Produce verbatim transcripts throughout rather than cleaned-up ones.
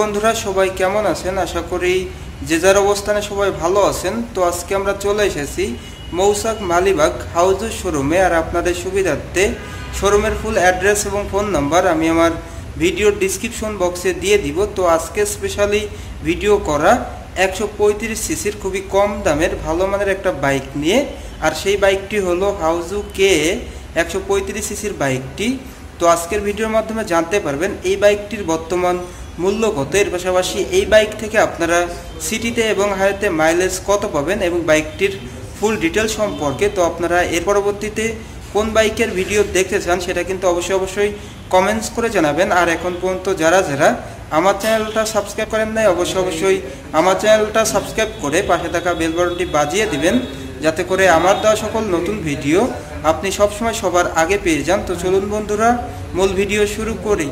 বন্ধুরা সবাই কেমন আছেন? আশা করি যে যার অবস্থানে সবাই ভালো আছেন। তো আজকে আমরা চলে এসেছি মৌসাক মালিবাগ হাউজের শোরুমে। আর আপনাদের সুবিধার্থে শোরুমের ফুল অ্যাড্রেস এবং ফোন নাম্বার আমি আমার ভিডিওর ডিসক্রিপশন বক্সে দিয়ে দিব। তো আজকে স্পেশালি ভিডিও করা একশো পঁয়ত্রিশ সিসির খুবই কম দামের ভালো মানের একটা বাইক নিয়ে। আর সেই বাইকটি হলো হাউজু কে একশো পঁয়ত্রিশ সিসির বাইকটি। তো আজকের ভিডিওর মাধ্যমে জানতে পারবেন এই বাইকটির বর্তমান মূল্য কত, এর পাশাপাশি এই বাইক থেকে আপনারা সিটিতে এবং হাইওয়েতে মাইলেজ কত পাবেন এবং বাইকটির ফুল ডিটেল সম্পর্কে। তো আপনারা এর পরবর্তীতে কোন বাইকের ভিডিও দেখতে চান সেটা কিন্তু অবশ্যই অবশ্যই কমেন্টস করে জানাবেন। আর এখন পর্যন্ত যারা যারা আমার চ্যানেলটা সাবস্ক্রাইব করেন নাই অবশ্যই অবশ্যই আমার চ্যানেলটা সাবস্ক্রাইব করে পাশে থাকা বেল বাটনটি বাজিয়ে দিবেন, যাতে করে আমার দেওয়া সকল নতুন ভিডিও আপনি সবসময় সবার আগে পেয়ে যান। তো চলুন বন্ধুরা মূল ভিডিও শুরু করি।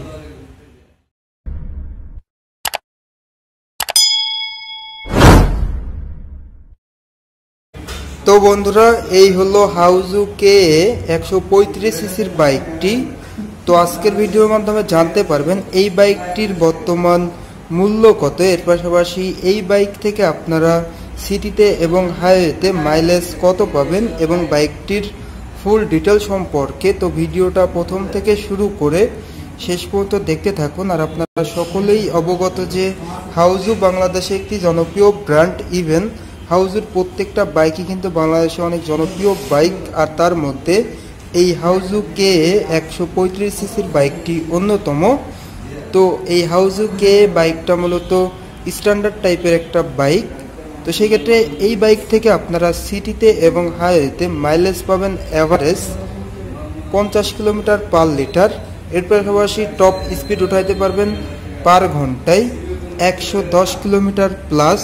তো বন্ধুরা এই হলো হাউজু কে একশো পঁয়ত্রিশ সিসির বাইকটি। তো আজকের ভিডিওর মাধ্যমে জানতে পারবেন এই বাইকটির বর্তমান মূল্য কত, এর পাশাপাশি এই বাইক থেকে আপনারা সিটিতে এবং হাইওয়েতে মাইলেজ কত পাবেন এবং বাইকটির ফুল ডিটেল সম্পর্কে। তো ভিডিওটা প্রথম থেকে শুরু করে শেষ পর্যন্ত দেখতে থাকুন। আর আপনারা সকলেই অবগত যে হাউজু বাংলাদেশে একটি জনপ্রিয় ব্র্যান্ড। ইভেন হাউজুর প্রত্যেকটা বাইকই কিন্তু বাংলাদেশে অনেক জনপ্রিয় বাইক, আর তার মধ্যে এই হাউজু কে একশো পঁয়ত্রিশ সিসির বাইকটি অন্যতম। তো এই হাউজু কে বাইকটা মূলত স্ট্যান্ডার্ড টাইপের একটা বাইক। তো সেক্ষেত্রে এই বাইক থেকে আপনারা সিটিতে এবং হাইওয়েতে মাইলেজ পাবেন অ্যাভারেজ পঞ্চাশ কিলোমিটার পার লিটার। এর পাশাপাশি টপ স্পিড উঠাইতে পারবেন পার ঘন্টায় একশো দশ কিলোমিটার প্লাস।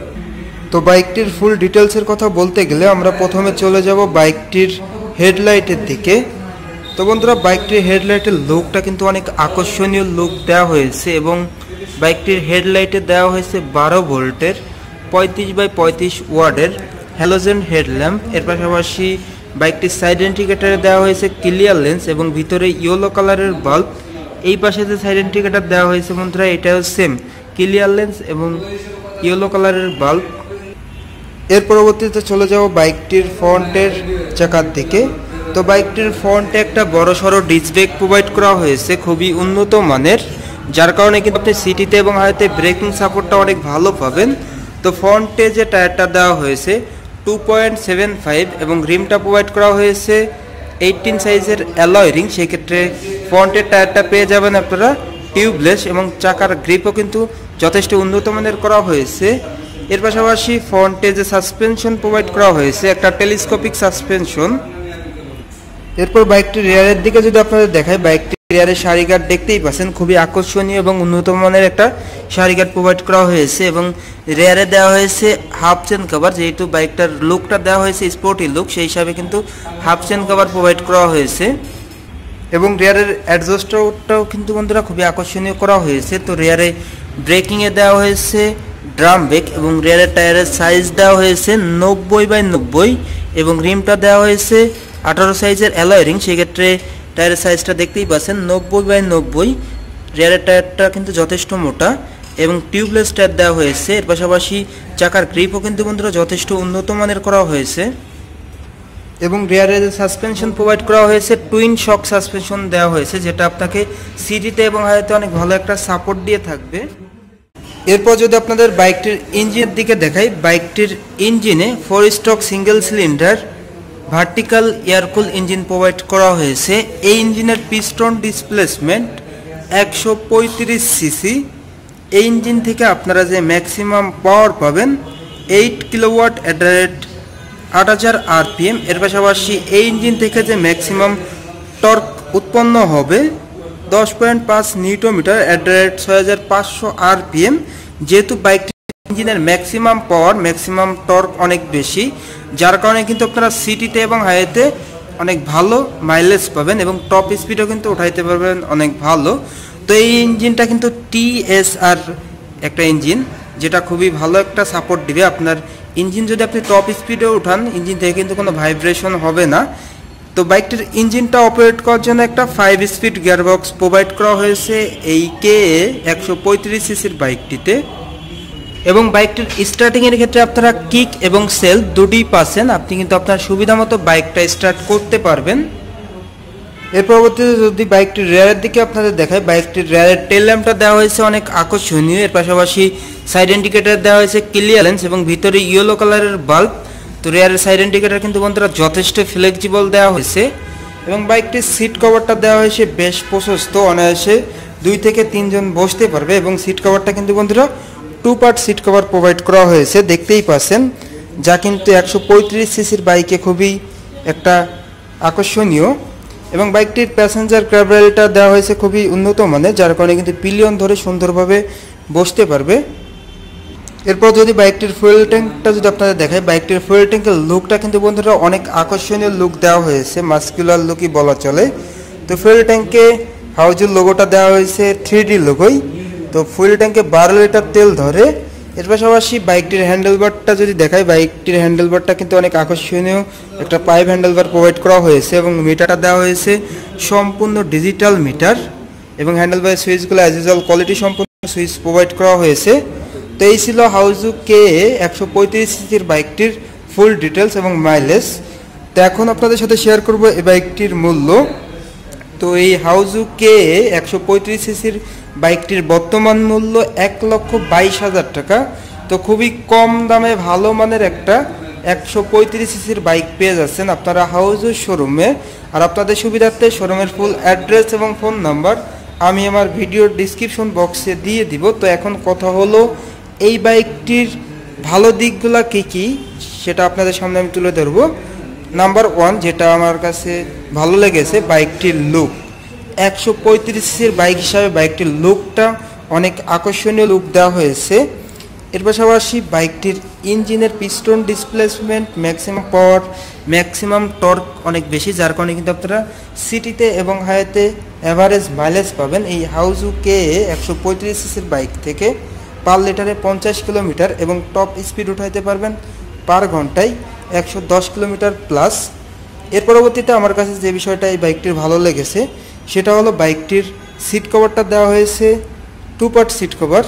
তো বাইকটির ফুল ডিটেলসের কথা বলতে গেলে আমরা প্রথমে চলে যাব বাইকটির হেডলাইটের দিকে। তো বন্ধুরা বাইকটির হেডলাইটের লুকটা কিন্তু অনেক আকর্ষণীয় লুক দেওয়া হয়েছে এবং বাইকটির হেডলাইটে দেওয়া হয়েছে বারো ভোল্টের পঁয়ত্রিশ বাই পঁয়ত্রিশ ওয়ার্ডের হ্যালোজেন হেডল্যাম্প। এর পাশাপাশি বাইকটির সাইড ইন্ডিকেটারে দেওয়া হয়েছে ক্লিয়ার লেন্স এবং ভিতরে ইয়েলো কালারের বাল্ব। এই পাশে যে সাইড ইন্ডিকেটার দেওয়া হয়েছে বন্ধুরা এটাও সেম ক্লিয়ার লেন্স এবং ইয়েলো কালারের বাল্ব। এর পরবর্তীতে চলে যাব বাইকটির ফ্রন্টের চাকার দিকে। তো বাইকটির ফ্রন্টে একটা বড় সড়ো ডিস্ক ব্রেক প্রোভাইড করা হয়েছে খুবই উন্নত মানের, যার কারণে কিন্তু আপনি সিটিতে এবং হাইওয়েতে ব্রেকিং সাপোর্টটা অনেক ভালো পাবেন। তো ফ্রন্টে যে টায়ারটা দেওয়া হয়েছে টু পয়েন্ট সেভেন ফাইভ এবং রিমটা প্রোভাইড করা হয়েছে এইটিন সাইজের অ্যালয় রিং। সেক্ষেত্রে ফ্রন্টের টায়ারটা পেয়ে যাবেন আপনারা টিউবলেস এবং চাকার গ্রিপও কিন্তু যথেষ্ট উন্নত মানের করা হয়েছে। এর পাশাপাশি ফ্রন্টে যে সাসপেনশন প্রোভাইড করা হয়েছে একটা টেলিস্কোপিক সাসপেনশন। এরপর বাইকটির রিয়ারের দিকে যদি আপনাদের দেখায়, বাইকটির রিয়ারের সারি গার্ড দেখতেই পাচ্ছেন খুবই আকর্ষণীয় এবং উন্নত মানের একটা সারি গার্ড প্রোভাইড করা হয়েছে এবং রিয়ারে দেওয়া হয়েছে হাফ চেন কভার। যেহেতু বাইকটার লুকটা দেওয়া হয়েছে স্পোর্টি লুক, সেই হিসাবে কিন্তু হাফ চেন কভার প্রোভাইড করা হয়েছে এবং রিয়ারের অ্যাডজাস্টারটাও কিন্তু বন্ধুরা খুবই আকর্ষণীয় করা হয়েছে। তো রিয়ারে ব্রেকিংয়ে দেওয়া হয়েছে ড্রাম ব্রেক এবং রিয়ারের টায়ারের সাইজ দেওয়া হয়েছে নব্বই বাই নব্বই এবং রিমটা দেওয়া হয়েছে আঠারো সাইজের অ্যালয় রিং। সেক্ষেত্রে টায়ারের সাইজটা দেখতেই পাচ্ছেন নব্বই বাই নব্বই। রিয়ারের টায়ারটা কিন্তু যথেষ্ট মোটা এবং টিউবলেস টায়ার দেওয়া হয়েছে। এর পাশাপাশি চাকার গ্রিপও কিন্তু বন্ধুরা যথেষ্ট উন্নত মানের করা হয়েছে এবং রিয়ারের সাসপেনশন প্রোভাইড করা হয়েছে টুইন শক সাসপেনশন দেওয়া হয়েছে, যেটা আপনাকে সিটিতে এবং হাইওয়েতে অনেক ভালো একটা সাপোর্ট দিয়ে থাকবে। এরপর যদি আপনাদের বাইকটির ইঞ্জিনের দিকে দেখাই, বাইকটির ইঞ্জিনে four stroke single cylinder vertical air cool engine provide করা হয়েছে। এই ইঞ্জিনের পিস্টন ডিসপ্লেসমেন্ট একশো পঁয়ত্রিশ সিসি। এই ইঞ্জিন থেকে আপনারা যে ম্যাক্সিমাম পাওয়ার পাবেন eight kilowatt at the rate আট হাজার আরপিএম। এর পাশাপাশি এই ইঞ্জিন থেকে যে ম্যাক্সিমাম টর্ক উৎপন্ন হবে দশ পয়েন্ট পাঁচ নিউটনমিটার অ্যাট দ্য রেট ছয় হাজার পাঁচশো আরপিএম। যেহেতু বাইকটি ইঞ্জিনের ম্যাক্সিমাম পাওয়ার ম্যাক্সিমাম টর্ক অনেক বেশি, যার কারণে কিন্তু আপনারা সিটিতে এবং হাইওয়েতে অনেক ভালো মাইলেজ পাবেন এবং টপ স্পিডও কিন্তু উঠাইতে পারবেন অনেক ভালো। তো এই ইঞ্জিনটা কিন্তু টিএসআর একটা ইঞ্জিন, যেটা খুবই ভালো একটা সাপোর্ট দিবে আপনার ইঞ্জিন। যদি আপনি টপ স্পিডে উঠান ইঞ্জিন থেকে কিন্তু কোনো ভাইব্রেশন হবে না। তো তো বাইকটির ইঞ্জিনটা অপারেট করার জন্য একটা ফাইভ স্পিড গিয়ারবক্স প্রোভাইড করা হয়েছে এই কে একশো পঁয়ত্রিশ সিসির বাইকটিতে। এবং বাইকটির স্টার্টিংয়ের ক্ষেত্রে আপনারা কিক এবং সেলফ দুটোই পাচ্ছেন, আপনি কিন্তু আপনার সুবিধা মতো বাইকটা স্টার্ট করতে পারবেন। এর পরবর্তীতে যদি বাইকটির রেয়ারের দিকে আপনাদের দেখায়, বাইকটির রেয়ারের টেল ল্যাম্পটা দেওয়া হয়েছে অনেক আকর্ষণীয়। এর পাশাপাশি সাইড ইন্ডিকেটর দেওয়া হয়েছে ক্লিয়ারেন্স এবং ভিতরে ইয়েলো কালারের বাল্ব। তো রেয়ারের সাইড ইন্ডিকেটর কিন্তু বন্ধুরা যথেষ্ট ফ্লেক্সিবল দেওয়া হয়েছে। এবং বাইকটির সিট কভারটা দেওয়া হয়েছে বেশ প্রশস্ত, অনায়াসে দুই থেকে তিনজন বসতে পারবে। এবং সিট কভারটা কিন্তু বন্ধুরা two part seat cover provide করা হয়েছে, দেখতেই পাচ্ছেন, যা কিন্তু একশো পঁয়ত্রিশ সিসির বাইকে খুবই একটা আকর্ষণীয়। এবং বাইকটির প্যাসেঞ্জার গ্র্যাব রেলটা দেওয়া হয়েছে খুবই উন্নত মানের, যার কারণে কিন্তু পিলিয়ন ধরে সুন্দরভাবে বসতে পারবে। এরপর যদি বাইকটির ফুয়েল ট্যাঙ্কটা যদি আপনাদের দেখায়, বাইকটির ফুয়েল ট্যাঙ্কের লুকটা কিন্তু বন্ধুরা অনেক আকর্ষণীয় লুক দেওয়া হয়েছে, মাস্কুলার লুকই বলা চলে। তো ফুয়েল ট্যাঙ্কে হাউজের লোগোটা দেওয়া হয়েছে থ্রি ডি লোগোই। তো ফুয়েল ট্যাঙ্কে বারো লিটার তেল ধরে। এর পাশাপাশি বাইকটির হ্যান্ডেলবারটা যদি দেখায়, বাইকটির হ্যান্ডেলবারটা কিন্তু অনেক আকর্ষণীয় একটা পাইপ হ্যান্ডেলবার প্রোভাইড করা হয়েছে। এবং মিটারটা দেওয়া হয়েছে সম্পূর্ণ ডিজিটাল মিটার। এবং হ্যান্ডেলবারের সুইচগুলো অ্যাজ ইউজুয়াল কোয়ালিটি সম্পূর্ণ সুইচ প্রোভাইড করা হয়েছে। তো এই ছিল হাউজু কে একশো পঁয়ত্রিশ সিসির বাইকটির ফুল ডিটেলস এবং মাইলেজ। তো এখন আপনাদের সাথে শেয়ার করব এই বাইকটির মূল্য। তো এই হাউজু কে একশো পঁয়ত্রিশ সিসির বাইকটির বর্তমান মূল্য এক লক্ষ বাইশ হাজার টাকা। তো খুবই কম দামে ভালো মানের একটা একশো পঁয়ত্রিশ সিসির বাইক পেয়ে যাচ্ছেন আপনারা হাউজু শোরুমে। আর আপনাদের সুবিধার্থে শোরুমের ফুল অ্যাড্রেস এবং ফোন নাম্বার আমি আমার ভিডিওর ডিসক্রিপশন বক্সে দিয়ে দিব। তো এখন কথা হলো এই বাইকটির ভালো দিকগুলো কী কী সেটা আপনাদের সামনে আমি তুলে ধরবো। নাম্বার ওয়ান, যেটা আমার কাছে ভালো লেগেছে, বাইকটির লুক। একশো পঁয়ত্রিশ সিসির বাইক হিসাবে বাইকটির লুকটা অনেক আকর্ষণীয় লুক দেওয়া হয়েছে। এর পাশাপাশি বাইকটির ইঞ্জিনের piston displacement, maximum power, maximum torque অনেক বেশি, যার কারণে কিন্তু আপনারা সিটিতে এবং হাইওয়েতে অ্যাভারেজ মাইলেজ পাবেন এই হাউজু কে একশো পঁয়ত্রিশ সিসির বাইক থেকে। পার লিটারে পঞ্চাশ কিলোমিটার এবং টপ স্পিড উঠাইতে পারবেন পার ঘন্টায় একশো দশ কিলোমিটার প্লাস। এর পরবর্তীতে আমার কাছে যে বিষয়টা এই বাইকটির ভালো লেগেছে সেটা হলো বাইকটির সিট কভারটা দেওয়া হয়েছে টু পার্ট সিট কভার,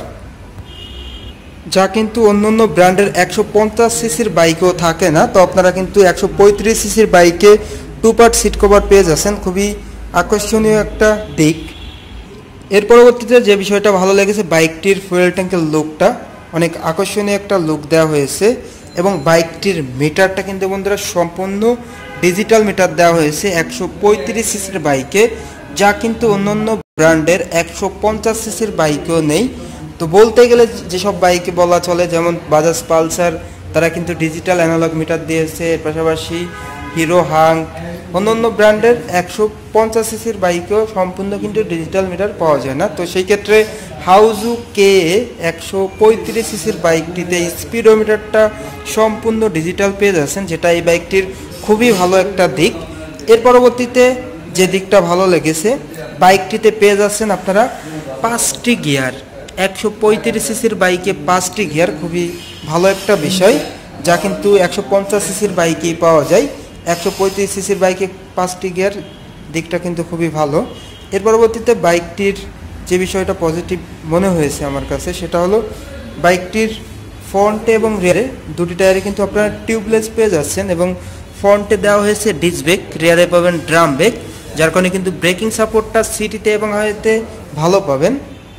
যা কিন্তু অন্য অন্য ব্র্যান্ডের একশো পঞ্চাশ সিসির বাইকেও থাকে না। তো আপনারা কিন্তু একশো পঁয়ত্রিশ সিসির বাইকে টু পার্ট সিট কভার পেয়ে যাচ্ছেন, খুবই আকর্ষণীয় একটা দিক। এর পরবর্তীতে যে বিষয়টা ভালো লেগেছে, বাইকটির ফুয়েল ট্যাঙ্কের লুকটা অনেক আকর্ষণীয় একটা লুক দেওয়া হয়েছে। এবং বাইকটির মিটারটা কিন্তু বন্ধুরা সম্পূর্ণ ডিজিটাল মিটার দেওয়া হয়েছে একশো পঁয়ত্রিশ সিসির বাইকে, যা কিন্তু অন্যান্য ব্র্যান্ডের একশো পঞ্চাশ সিসির বাইকেও নেই। তো বলতে গেলে যেসব বাইকে বলা চলে, যেমন বাজাজ পালসার, তারা কিন্তু ডিজিটাল অ্যানালগ মিটার দিয়েছে। এর পাশাপাশি হিরো হাঙ্ক, অন্যান্য ব্র্যান্ডের একশো পঞ্চাশ সিসির বাইকেও সম্পূর্ণ কিন্তু ডিজিটাল মিটার পাওয়া যায় না। তো সেই ক্ষেত্রে হাউজু কে একশো পঁয়ত্রিশ সিসির বাইকটিতে স্পিডোমিটারটা সম্পূর্ণ ডিজিটাল পেয়ে যাচ্ছেন, যেটা এই বাইকটির খুবই ভালো একটা দিক। এর পরবর্তীতে যে দিকটা ভালো লেগেছে, বাইকটিতে পেয়ে যাচ্ছেন আপনারা পাঁচটি গিয়ার। একশো পঁয়ত্রিশ সিসির বাইকে পাঁচটি গিয়ার খুবই ভালো একটা বিষয়, যা কিন্তু একশো পঞ্চাশ সিসির বাইকেই পাওয়া যায়। একশো পঁয়ত্রিশ সিসির বাইকে পাঁচটি গিয়ার দিকটা কিন্তু খুবই ভালো। এর পরবর্তীতে বাইকটির যে বিষয়টা পজিটিভ মনে হয়েছে আমার কাছে সেটা হলো বাইকটির ফ্রন্টে এবং রিয়ারে দুটি টায়ারে কিন্তু আপনারা টিউবলেস পেয়ে যাচ্ছেন। এবং ফ্রন্টে দেওয়া হয়েছে ডিস্ক ব্রেক, রিয়ারে পাবেন ড্রাম ব্রেক, যার কারণে কিন্তু ব্রেকিং সাপোর্টটা সিটিতে এবং হাইওয়েতে ভালো পাবেন।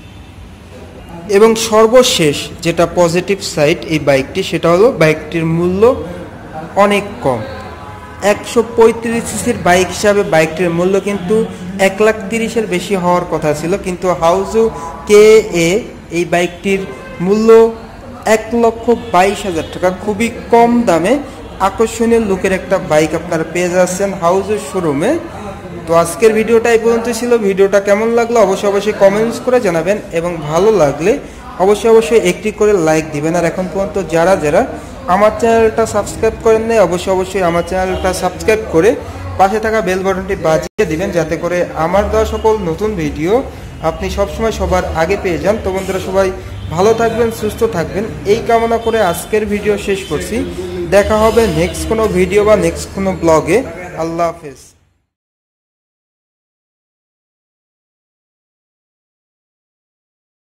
এবং সর্বশেষ যেটা পজিটিভ সাইড এই বাইকটি, সেটা হলো বাইকটির মূল্য অনেক কম। একশো পঁয়ত্রিশ সিসির বাইক হিসাবে বাইকটির মূল্য কিন্তু এক লাখ তিরিশের বেশি হওয়ার কথা ছিল, কিন্তু হাউজু কে এ এই বাইকটির মূল্য এক লক্ষ বাইশ হাজার টাকা। খুবই কম দামে আকর্ষণীয় লুকের একটা বাইক আপনারা পেয়ে যাচ্ছেন হাউজু শোরুমে। তো আজকের ভিডিওটা এই পর্যন্ত ছিল। ভিডিওটা কেমন লাগলো অবশ্যই অবশ্যই কমেন্টস করে জানাবেন, এবং ভালো লাগলে অবশ্যই অবশ্যই একটি করে লাইক দিবেন। আর এখন পর্যন্ত যারা যারা আমার চ্যানেলটা সাবস্ক্রাইব করেন নাই, অবশ্যই অবশ্যই আমার চ্যানেলটা সাবস্ক্রাইব করে পাশে থাকা বেল বাটনটি বাজিয়ে দিবেন, যাতে করে আমার দেওয়া সকল নতুন ভিডিও আপনি সবসময় সবার আগে পেয়ে যান। তো বন্ধুরা সবাই ভালো থাকবেন, সুস্থ থাকবেন, এই কামনা করে আজকের ভিডিও শেষ করছি। দেখা হবে নেক্সট কোনো ভিডিও বা নেক্সট কোনো ব্লগে। আল্লাহ হাফেজ।